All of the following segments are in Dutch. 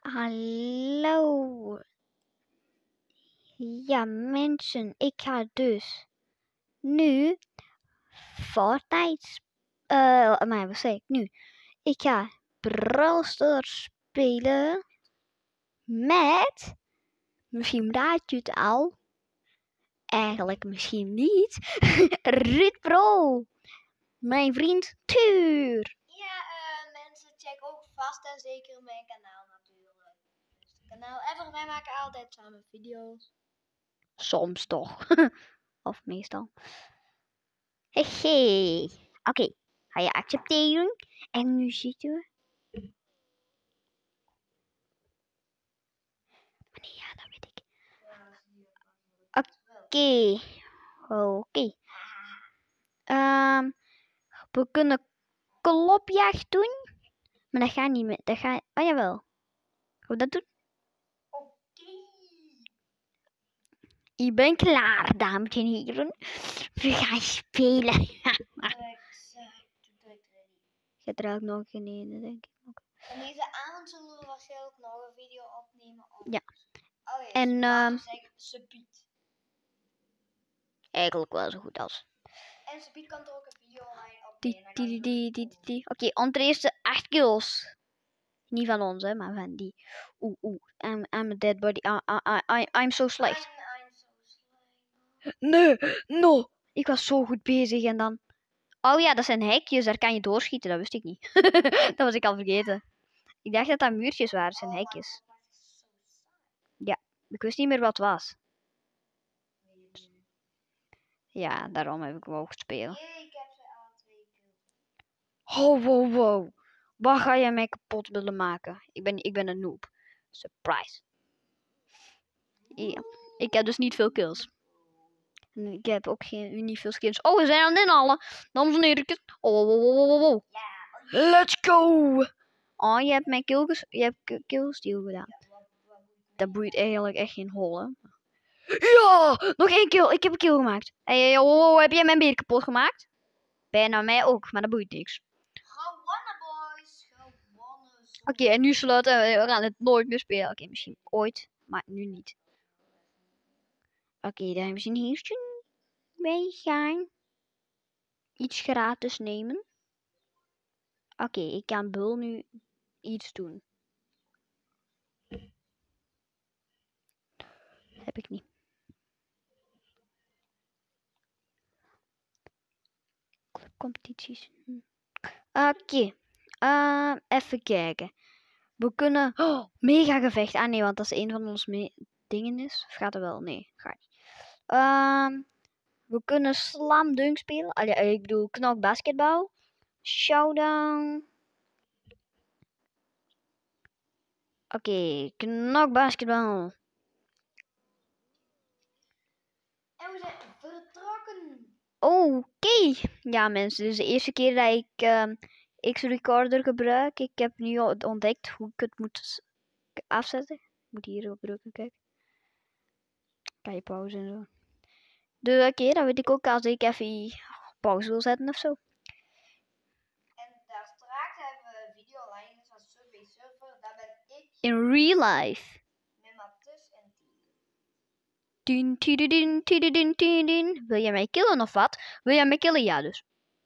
Hallo. Ja, mensen, ik ga dus nu Fortnite. Maar wat zeg ik nu? Ik ga Brawl Stars spelen met, misschien raad je het al, eigenlijk misschien niet, Ruud Pro, mijn vriend Tuur. Ja, mensen, check ook vast en zeker mijn kanaal natuurlijk. Dus het kanaal even, wij maken altijd samen video's. Soms toch. Of meestal. Hehe. Oké, ga je accepteren? En nu zitten we. Wanneer? Ja, dat weet ik. Oké. We kunnen klopjacht doen. Maar dat gaat niet meer. Dat gaat. Oh jawel. Gaan we dat doen? Ik ben klaar, dames en heren. We gaan spelen. Ik ga er ook nog een in, denk ik. En deze avond zullen we waarschijnlijk nog een video opnemen. Ja. Oh ja, En Subiet. eigenlijk wel zo goed als. En Subiet kan er ook een video online opnemen. Oké, onze eerste 8 kills. Niet van ons, hè, maar van die. I'm a dead body. I'm so slecht. Nee, no. Ik was zo goed bezig en dan. Oh ja, dat zijn hekjes, daar kan je doorschieten, dat wist ik niet. Dat was ik al vergeten. Ik dacht dat dat muurtjes waren, dat zijn hekjes. Ja, ik wist niet meer wat het was. Ja, daarom heb ik mogen spelen. Ik heb ze alle 2 kills. Wow. Wat ga jij mij kapot willen maken? Ik ben een noob. Surprise. Ja, ik heb dus niet veel kills. En ik heb ook niet veel skins. Oh, we zijn aan het inhalen. Dames en heren. Oh. Let's go. Oh, je hebt mijn killsteal gedaan. Dat boeit eigenlijk echt geen hol, hè. Ja, nog 1 kill. Ik heb een kill gemaakt. Hey, heb jij mijn beer kapot gemaakt? Bijna mij ook, maar dat boeit niks. Gewonnen, boys. Gewonnen. Oké, en nu sluiten we gaan het nooit meer spelen. Oké, misschien ooit, maar nu niet. Oké, dames en heren. Wij gaan iets gratis nemen. Oké, ik kan Bul nu iets doen. Heb ik niet. Competities. Oké. Even kijken. We kunnen. Oh, mega gevecht. Ah nee, want dat is een van onze dingen is. Of gaat er wel? Nee, gaat niet. We kunnen slam dunk spelen. Ik bedoel knok basketbal. Showdown. Oké, knok basketbal. En we zijn vertrokken. Oké. Ja mensen, dit is de eerste keer dat ik X-Recorder gebruik. Ik heb nu ontdekt hoe ik het moet afzetten. Ik moet hier op drukken, kijk. Kan je pauze en zo. Dus oké, dan weet ik ook als ik even pauze wil zetten of zo. En daar straks hebben we een video online van Subway Surfer. Daar ben ik. In real life. Met Mathis en Tien. Tin. Wil jij mij killen of wat? Wil jij mij killen? Ja dus.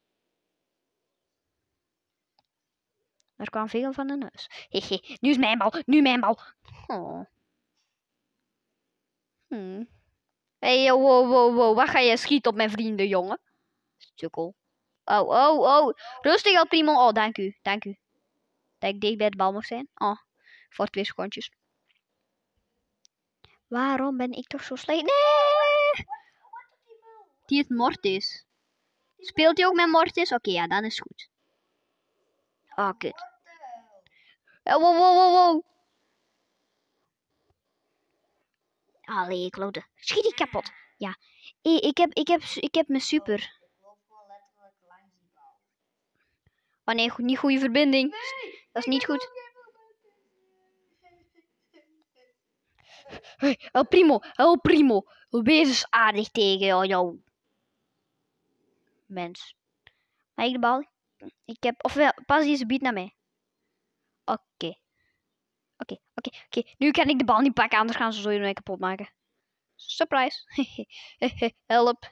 Er kwam veel van de neus. Hehe, nu is mijn bal. Nu mijn bal. Oh. Hey, wow. Wat ga jij schieten op mijn vrienden, jongen? Stukkel. Oh. Rustig, El Primo. Oh, dank u. Dat ik dicht bij de bal mag zijn. Oh, voor 2 secondjes. Waarom ben ik toch zo slecht? Nee! Die het Mortis. Speelt hij ook met Mortis? Oké, ja, dan is het goed. Oh, kut. Wow. Allee, klote. Schiet die kapot. Ja. Ik heb mijn super. Ik loop gewoon letterlijk langs die bal. Oh nee, niet goede verbinding. Dat is niet goed. Hey, El Primo. Wees eens aardig tegen jou. Mens. Mag ik de bal? Ik heb... Ofwel, pas deze beat naar mij. Oké. Oké. Nu kan ik de bal niet pakken, anders gaan ze zo mij kapot maken. Surprise. Help.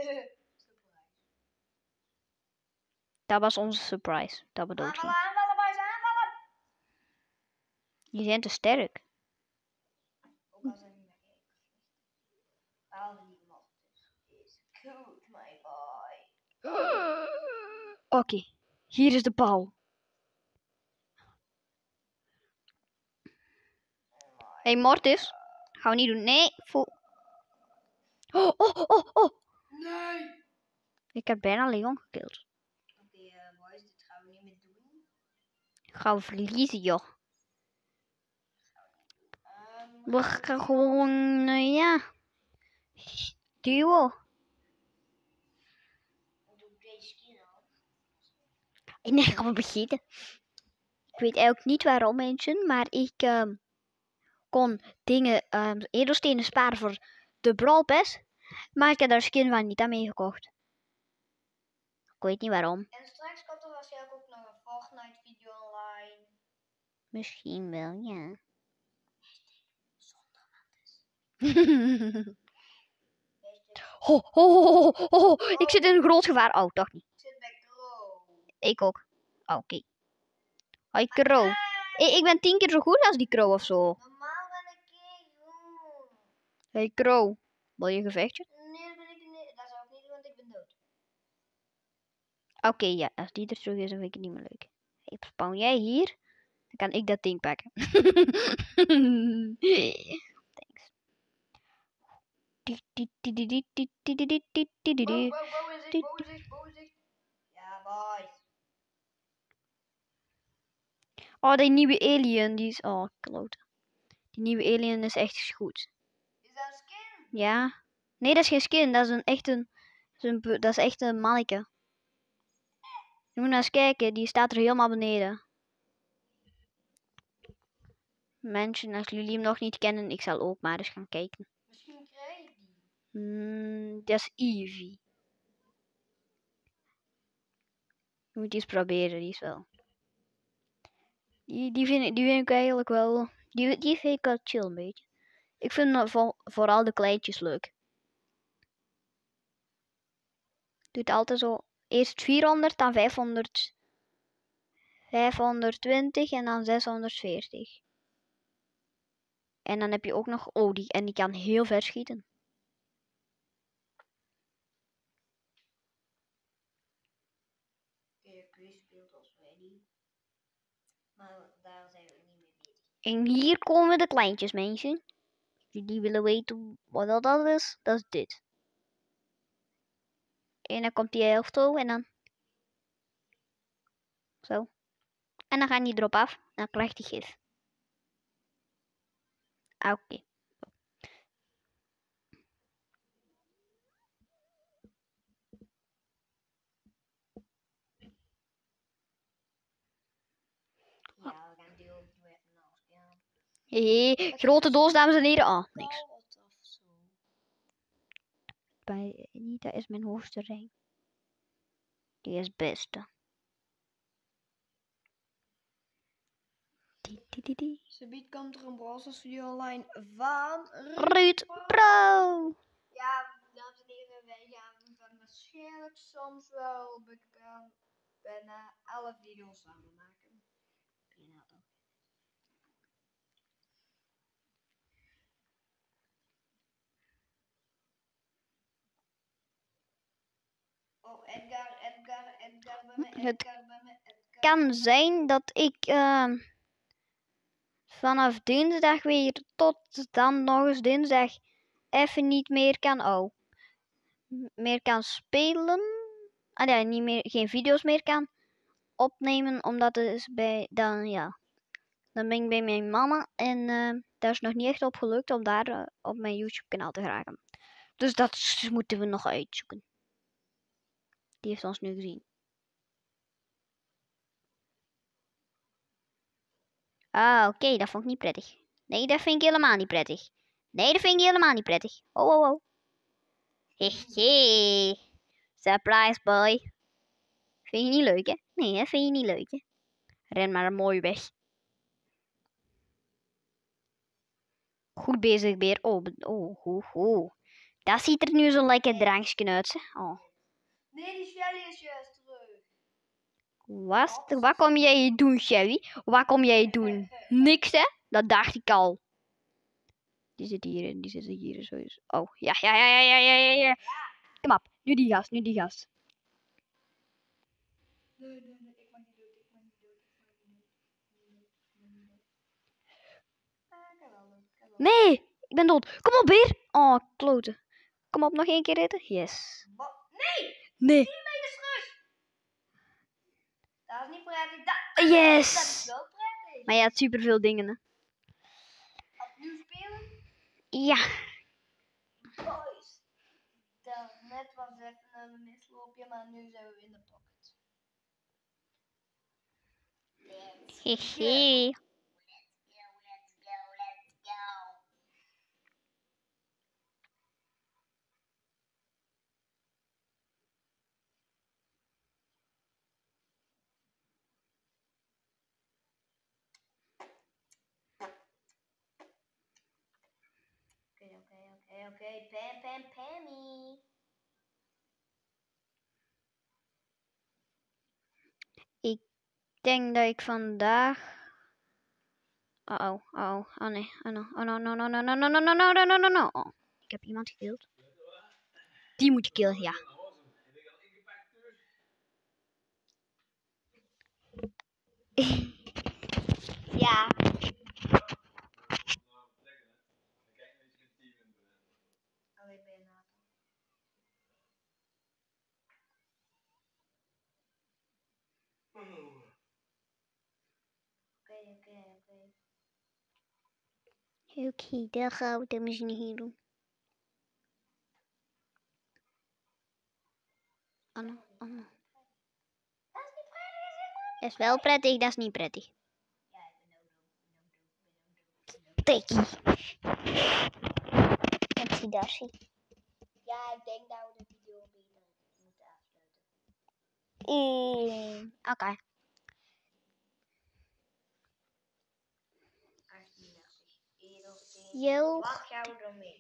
Dat was onze surprise. Dat we dood gingen. Aanvallen, boys, aanvallen! Die zijn te sterk. Ook al zijn die met één. Behalve die Mortis. Is goed, my boy. Oké. Hier is de bal. Hey Mortis. Gaan we niet doen. Nee. Oh. Nee! Ik heb bijna Leon gekild. Oké, boys, dit gaan we niet meer doen. Gaan we verliezen, joh. Um, We gaan gewoon, ja. Duo. Doe ik deze skin al? Nee, gaan we beginnen. Ik weet eigenlijk niet waarom, mensen, maar ik kon dingen, edelstenen sparen voor de Brawl Pass. Maar ik heb daar skin van niet aan meegekocht. Ik weet niet waarom. En straks komt er waarschijnlijk ook nog een Fortnite video online. Misschien wel, ja. Zonder Mattis. Ik zit in een groot gevaar. Oh, toch niet. Ik zit bij Crow. Ik ook. Oh, oké. Hoi, Crow. Ik ben 10 keer zo goed als die Crow of zo. Normaal ben ik goed. Hey, Crow. Wil je een gevechtje? Nee, dat ben ik niet. Dat zou ik niet doen, want ik ben dood. Oké, ja. Als die er terug is, dan vind ik het niet meer leuk. Hey, spawn jij hier? Dan kan ik dat ding pakken. Thanks. Boos. Ja, boys. Oh, die nieuwe alien, die is... Oh, klote. Die nieuwe alien is echt goed. Is dat een skin? Ja. Nee, dat is geen skin. Dat is dat is echt een manneke. Je moet maar eens kijken. Die staat er helemaal beneden. Mensen, als jullie hem nog niet kennen, ik zal ook maar eens gaan kijken. Misschien krijg ik die. Dat is Eevee. Je moet die eens proberen, die is wel. Die vind ik eigenlijk wel. Die vind ik wel chill een beetje. Ik vind vooral de kleintjes leuk. Doet altijd zo. Eerst 400, dan 500. 520 en dan 640. En dan heb je ook nog Odie. En die kan heel ver schieten. Chris speelt als ready. Maar daar zijn we niet mee bezig. En hier komen de kleintjes, mensen. Als jullie willen weten wat dat is, dat is dit. En dan komt die helft zo en dan. Zo. En dan gaat die erop af. En dan krijgt hij gif. Oké. Ja, we gaan die ook weer nog. Ja. Hey, grote doos, dames en heren. Oh, niks. Oh, wat tof zo. Bij Anita is mijn hoogste rang. Die is beste. Subiet komt er een Brawlstars video online van Ruud Pro. Ja, dames en heren, wij gaan dan waarschijnlijk soms wel bijna alle video's samen maken. Oh, Edgar bij me, Edgar bij me, Edgar. Kan zijn dat ik vanaf dinsdag weer tot dan nog eens dinsdag even niet meer kan meer kan spelen. Ja, niet meer, geen video's meer kan opnemen, omdat het is dan ben ik bij mijn mama en daar is nog niet echt op gelukt om daar op mijn YouTube kanaal te geraken. Dus dat moeten we nog uitzoeken. Die heeft ons nu gezien. Ah, oké, dat vond ik niet prettig. Nee, dat vind ik helemaal niet prettig. Nee, dat vind ik helemaal niet prettig. Oh. Hehe. Surprise boy. Vind je niet leuk, hè? Nee, dat vind je niet leuk, hè? Ren maar mooi weg. Goed bezig, beer. Oh. Dat ziet er nu zo lekker drankje uit, hè. Oh. Nee, die Shelly is juist terug. Wat kom jij doen, Shelly? Wat kom jij doen? Niks, hè? Dat dacht ik al. Die zitten hier sowieso. Oh, ja. Kom op, nu die gast. Nee, ik mag niet dood. Ik kan wel doen. Nee, ik ben dood. Kom op, beer. Oh, kloten. Kom op, nog één keer eten. Yes. Nee. 10 meters terug. Dat is niet prettig. Dat is Yes. wel prettig. Maar je had superveel dingen, hè. Opnieuw spelen. Ja. Boys. Net was even een misloopje, maar nu zijn we in de pocket. Hehe. Let's go. Oké. Pammy. Ik denk dat ik vandaag... Oh nee. Oh no. Oh, ik heb iemand gekild. Die moet je killen, ja. Ja. Oké, dan gaan we de machine hier doen. Oh no. Dat is wel prettig, dat is niet prettig. Tikkie. Darcy. Ja, ik denk dat we de video beter moeten afsluiten. Oké. 38. Yo. Wat gaan we ermee?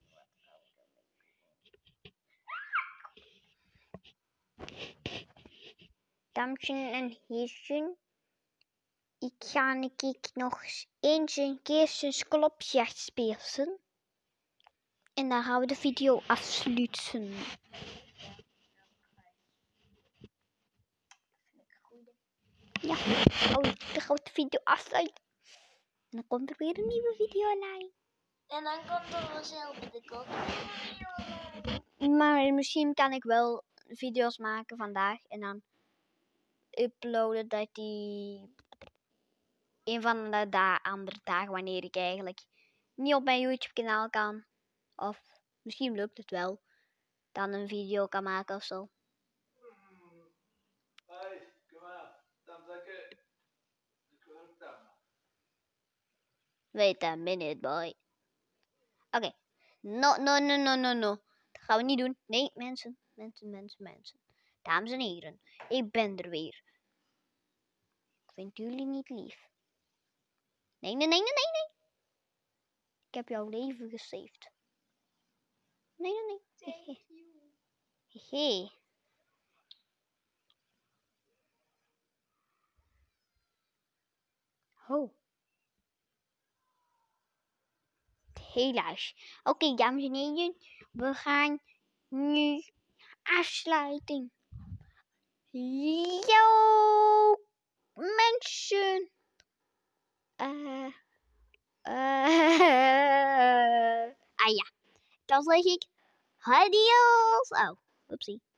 Damsen en heersen. Ik ga nog eens een keer zijn klopjacht spelen. En dan gaan we de video afsluiten. Ja, dan gaan we de video afsluiten. En dan komt er weer een nieuwe video online. En dan komt er vanzelf binnenkort een video online. Maar misschien kan ik wel video's maken vandaag. En dan uploaden dat die... een van de andere dagen wanneer ik eigenlijk niet op mijn YouTube kanaal kan. Of misschien lukt het wel. Dan een video kan maken of zo. Wait a minute, boy. Oké. No. Dat gaan we niet doen. Nee, mensen. Dames en heren. Ik ben er weer. Ik vind jullie niet lief. Nee. Ik heb jouw leven gesaved. Nee. Hehe. Oh. Helaas. Oké, dames en heren. We gaan nu afsluiten. Yo, mensen. Ah ja. Dan zeg ik adios. Oh, oepsie.